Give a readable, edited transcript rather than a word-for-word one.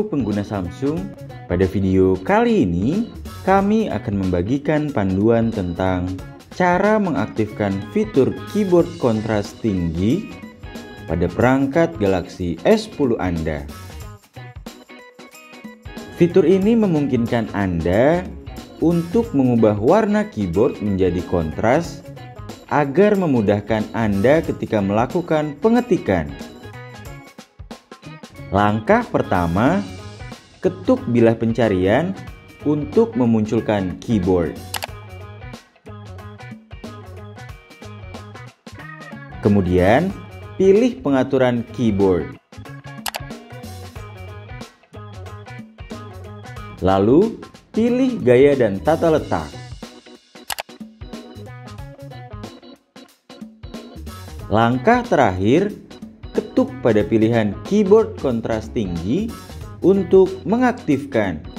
untuk pengguna Samsung, pada video kali ini kami akan membagikan panduan tentang cara mengaktifkan fitur keyboard kontras tinggi pada perangkat Galaxy S10 Anda. Fitur ini memungkinkan Anda untuk mengubah warna keyboard menjadi kontras agar memudahkan Anda ketika melakukan pengetikan. Langkah pertama, ketuk bilah pencarian untuk memunculkan keyboard. Kemudian, pilih pengaturan keyboard. Lalu, pilih gaya dan tata letak. Langkah terakhir, ketuk pada pilihan keyboard kontras tinggi untuk mengaktifkan.